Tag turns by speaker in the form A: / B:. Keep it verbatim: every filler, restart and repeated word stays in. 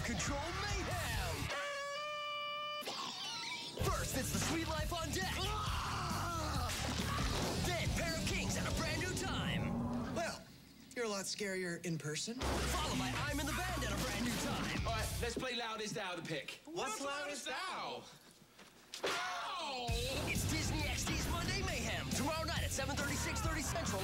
A: out-of-control mayhem! First, it's the sweet life on deck. Then, Pair of Kings at a brand new time.
B: Well, you're a lot scarier in person.
A: Followed by I'm in the Band at a brand new time.
C: All right, let's play Loudest Owl to pick.
D: What's Loudest Owl?
C: Ow!
A: It's Disney X D's Monday Mayhem, tomorrow night at seven thirty, six thirty Central.